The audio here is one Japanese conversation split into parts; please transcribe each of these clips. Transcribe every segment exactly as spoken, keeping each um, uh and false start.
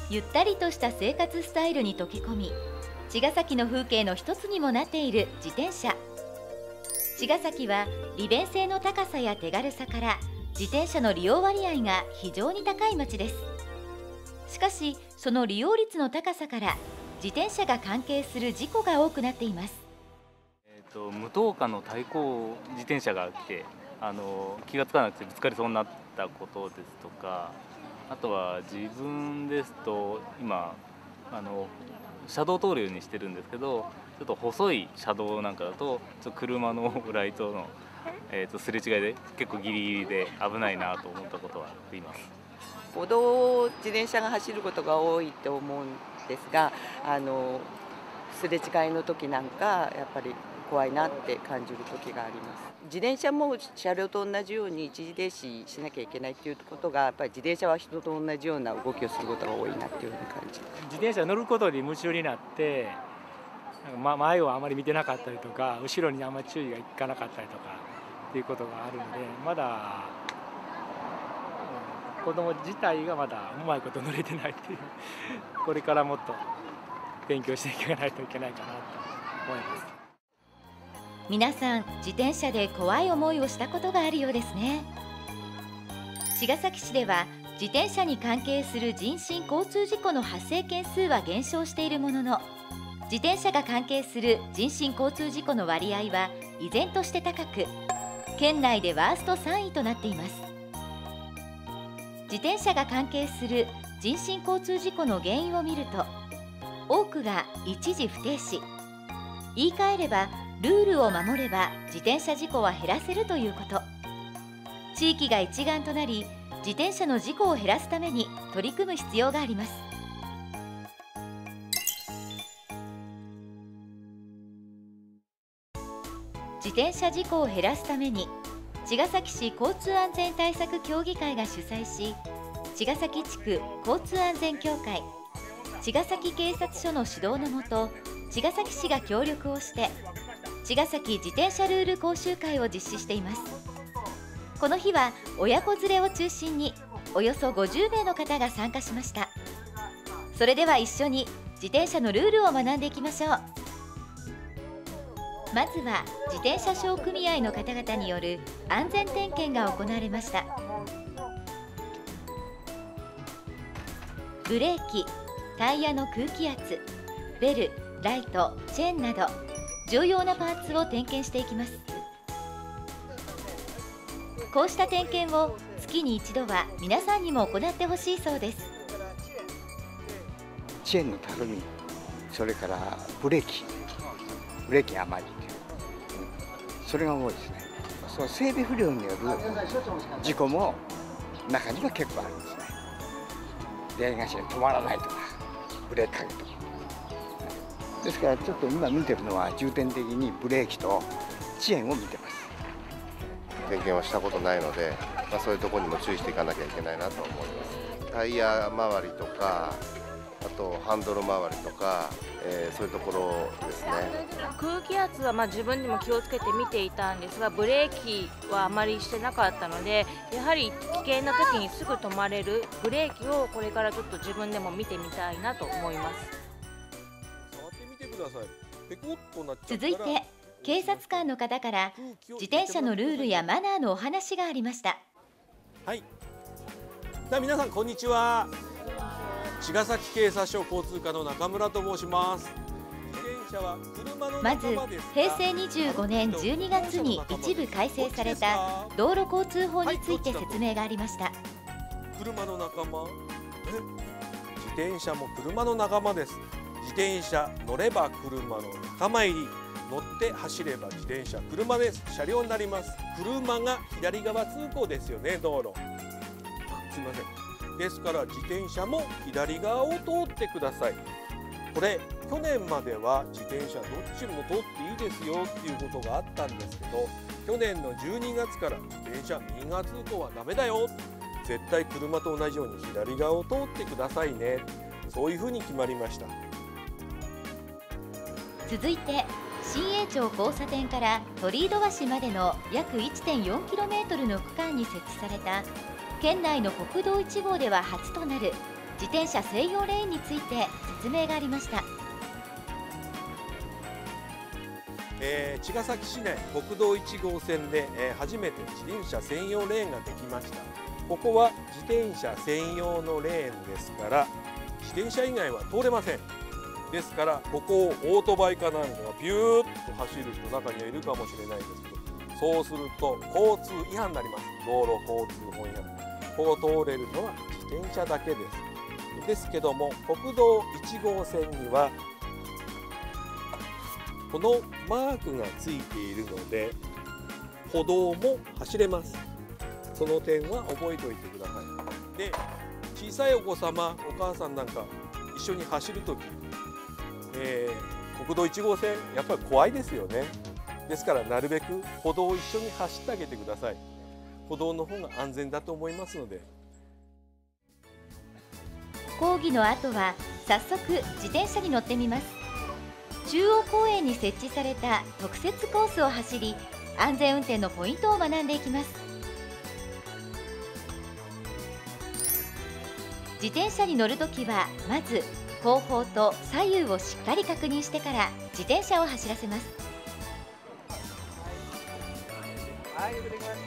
ゆったりとした生活スタイルに溶け込み、茅ヶ崎の風景の一つにもなっている自転車。茅ヶ崎は利便性の高さや手軽さから自転車の利用割合が非常に高い町です。しかし、その利用率の高さから自転車が関係する事故が多くなっています。 えーと、無灯火の対向自転車が来て、あの気がつかなくてぶつかりそうになったことですとか、あとは自分ですと今あの車道を通るようにしてるんですけど、ちょっと細い車道なんかだとちょっと車のライトの、えー、とすれ違いで結構ギリギリで危ないなと思ったことはあります。 歩道を自転車が走ることが多いと思うんですが、あのすれ違いの時なんかやっぱり怖いなって感じる時があります。自転車も車両と同じように一時停止しなきゃいけないっていうことが、やっぱり自転車は人と同じような動きをすることが多いなっていうふうに感じます。 自転車乗ることに夢中になって、なんか前をあまり見てなかったりとか、後ろにあんまり注意がいかなかったりとかっていうことがあるので、まだ、うん、子供自体がまだうまいこと乗れてないっていうこれからもっと勉強していかないといけないかなと思います。 皆さん、自転車で怖い思いをしたことがあるようですね。茅ヶ崎市では自転車に関係する人身交通事故の発生件数は減少しているものの、自転車が関係する人身交通事故の割合は依然として高く、県内でワーストさんいとなっています。自転車が関係する人身交通事故の原因を見ると、多くが一時不停止。言い換えれば、ルールを守れば自転車事故は減らせるということ。地域が一丸となり、自転車の事故を減らすために取り組む必要があります。自転車事故を減らすために、茅ヶ崎市交通安全対策協議会が主催し、茅ヶ崎地区交通安全協会、茅ヶ崎警察署の指導のもと、茅ヶ崎市が協力をして茅ヶ崎自転車ルール講習会を実施しています。この日は親子連れを中心におよそごじゅうめいの方が参加しました。それでは一緒に自転車のルールを学んでいきましょう。まずは自転車商組合の方々による安全点検が行われました。ブレーキ、タイヤの空気圧、ベル、ライト、チェーンなど重要なパーツを点検していきます。こうした点検を月に一度は皆さんにも行ってほしいそうです。 チェーンのたるみ、それからブレーキ、ブレーキが甘いっていう、それが多いですね。その整備不良による事故も中には結構あるんですね。出会い頭止まらないとか、ブレーキかけとか。ですからちょっと今見てるのは重点的にブレーキとチェーンを見てます。 点検はしたことないので、まあ、そういうところにも注意していかなきゃいけないなと思います。タイヤ周りとか、あとハンドル周りとか、えー、そういうところですね。 空気圧はまあ自分でも気をつけて見ていたんですが、ブレーキはあまりしてなかったので、やはり危険な時にすぐ止まれるブレーキをこれからちょっと自分でも見てみたいなと思います。 続いて警察官の方から自転車のルールやマナーのお話がありました。 はい、じゃあ皆さんこんにちは。茅ヶ崎警察署交通課の中村と申します。 まずへいせいにじゅうごねんじゅうにがつに一部改正された道路交通法について説明がありました。 車の仲間、自転車も車の仲間です。自転車乗れば車の仲間入り、乗って走れば自転車車です。車両になります。車が左側通行ですよね、道路。すみません。ですから自転車も左側を通ってください。これ去年までは自転車どっちも通っていいですよっていうことがあったんですけど、去年のじゅうにがつから自転車右側通行はダメだよ、絶対車と同じように左側を通ってくださいね、そういうふうに決まりました。 続いて新栄町交差点から鳥居戸橋までの約 いってんよんキロメートル の区間に設置された県内の国道いちごうでは初となる自自転車専用レーンについて説明がありました。 えー、茅ヶ崎市内国道いち号線で、えー、初めて自転車専用レーンができました。ここは自転車専用のレーンですから自転車以外は通れません。ですからここをオートバイかなんかがビューッと走る人中にはいるかもしれないですけど、そうすると交通違反になります。道路交通法違反。ここを通れるのは自転車だけです。ですけども国道いち号線にはこのマークがついているので歩道も走れます。その点は覚えておいてください。で、小さいお子様、お母さんなんか一緒に走るとき、えー、国道いち号線やっぱり怖いですよね。ですからなるべく歩道を一緒に走ってあげてください。歩道の方が安全だと思いますので。 講義の後は早速自転車に乗ってみます。中央公園に設置された特設コースを走り、安全運転のポイントを学んでいきます。自転車に乗るときはまず後方と左右をしっかり確認してから自転車を走らせます。 はい、よくできました。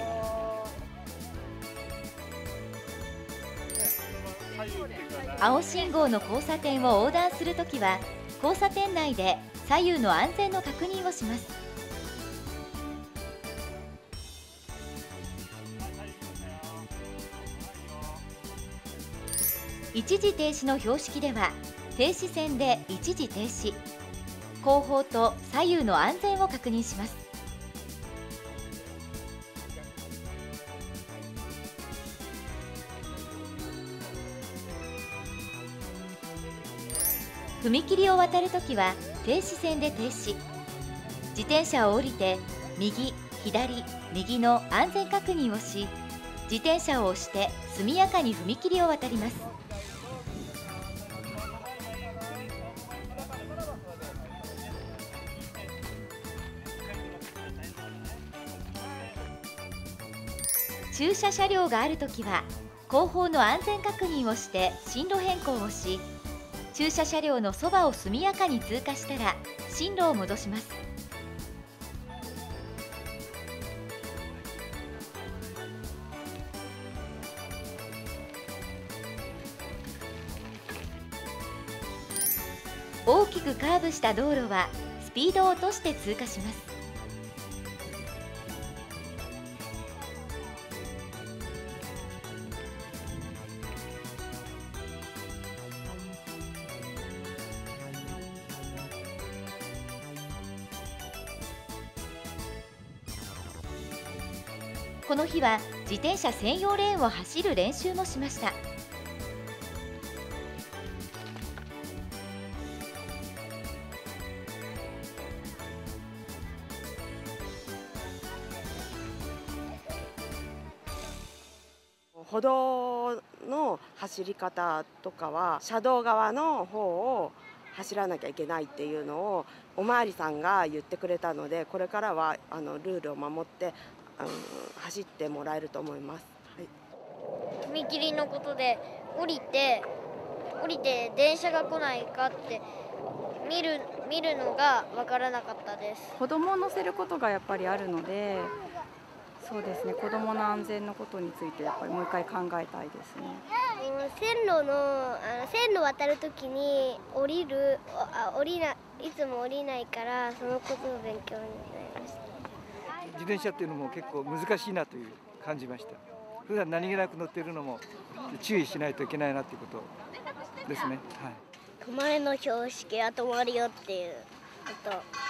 青信号の交差点を横断するときは交差点内で左右の安全の確認をします。一時停止の標識では停止線で一時停止、後方と左右の安全を確認します。踏切を渡るときは停止線で停止、自転車を降りて右、左、右の安全確認をし、自転車を押して速やかに踏切を渡ります。駐車車両があるときは後方の安全確認をして進路変更をし、駐車車両のそばを速やかに通過したら進路を戻します。大きくカーブした道路はスピードを落として通過します。この日は自転車専用レーンを走る練習もしました。 歩道の走り方とかは車道側の方を走らなきゃいけないっていうのをおまわりさんが言ってくれたので、これからはあのルールを守ってあの走ってもらえると思います。 はい、踏切のことで降りて降りて電車が来ないかって見る見るのが分からなかったです。 子供を乗せることがやっぱりあるので、そうですね、子供の安全のことについてやっぱりもう一回考えたいですね。 線路のあの線路渡るときに降りるあ降りないつも降りないから、そのことの勉強になりました。 自転車っていうのも結構難しいなという感じました。普段何気なく乗っているのも注意しないといけないなということですね。はい、 止まれの標識は止まるよっていうこと。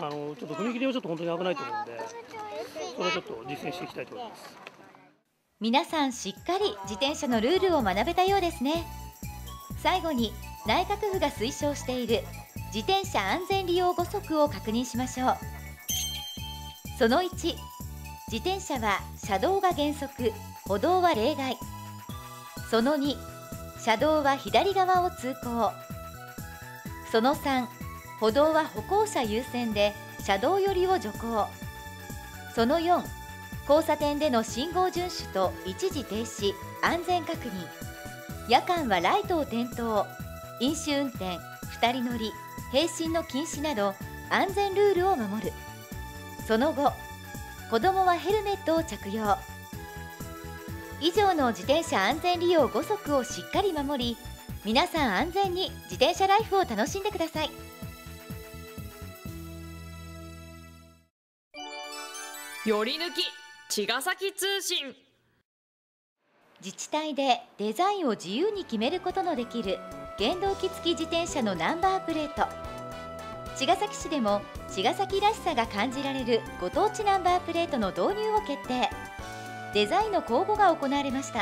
あのちょっと踏切はちょっと本当に危ないと思うんで、それをちょっと実践していきたいと思います。 皆さんしっかり自転車のルールを学べたようですね。最後に内閣府が推奨している自転車安全利用ご則を確認しましょう。そのいち、自転車は車道が原則、歩道は例外。そのに、車道は左側を通行。そのさん、歩道は歩行者優先で車道寄りを徐行。そのよん、交差点での信号遵守と一時停止、安全確認。 夜間はライトを点灯、飲酒運転、二人乗り、並進の禁止など安全ルールを守る。その後、子どもはヘルメットを着用。以上の自転車安全利用ご則をしっかり守り、皆さん安全に自転車ライフを楽しんでください。 より抜き茅ヶ崎通信。 自治体でデザインを自由に決めることのできる原動機付き自転車のナンバープレート。茅ヶ崎市でも茅ヶ崎らしさが感じられるご当地ナンバープレートの導入を決定。デザインの公募が行われました。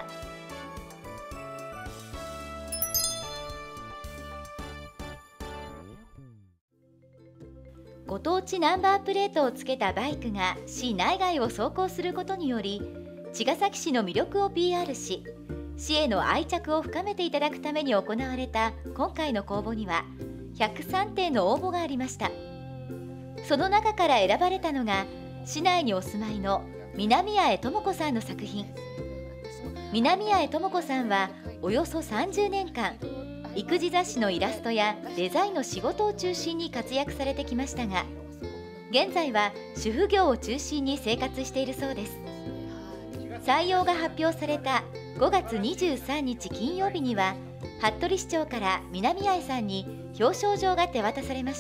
ご当地ナンバープレートをつけたバイクが市内外を走行することにより、茅ヶ崎市の魅力を ピーアール し、市への愛着を深めていただくために行われた今回の公募にはひゃくさんてんの応募がありました。その中から選ばれたのが市内にお住まいの南八重智子さんの作品。南八重智子さんはおよそさんじゅうねんかん育児雑誌のイラストやデザインの仕事を中心に活躍されてきましたが、現在は主婦業を中心に生活しているそうです。採用が発表されたごがつにじゅうさんにち金曜日には、服部市長から南八重さんに表彰状が手渡されました。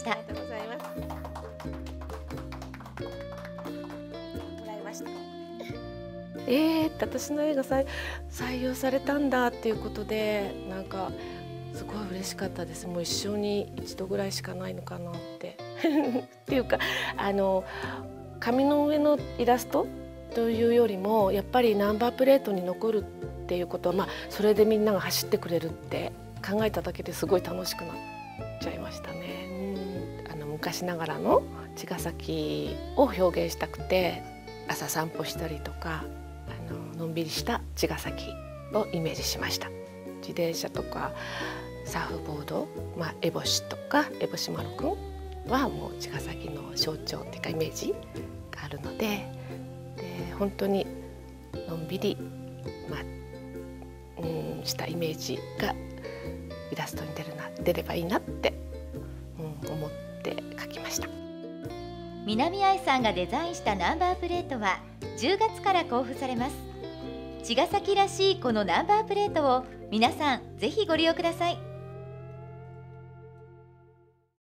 えーって私の絵が採用されたんだっていうことで、なんかすごい嬉しかったです。もう一生に一度ぐらいしかないのかなってっていうか、あの紙の上のイラストというよりもやっぱりナンバープレートに残るっていうことは、まあ、それでみんなが走ってくれるって考えただけですごい楽しくなっちゃいましたね。うん、あの昔ながらの茅ヶ崎を表現したくて、朝散歩したりとか、あののんびりした茅ヶ崎をイメージしました。自転車とかサーフボード、まあ、エボシとかエボシマロくんはもう茅ヶ崎の象徴っていうかイメージがあるので、で本当にのんびり、まあ、うんしたイメージがイラストに出るな出ればいいなって、うん、思って描きました。 南八重さんがデザインしたナンバープレートはじゅうがつから交付されます。茅ヶ崎らしいこのナンバープレートを皆さんぜひご利用ください。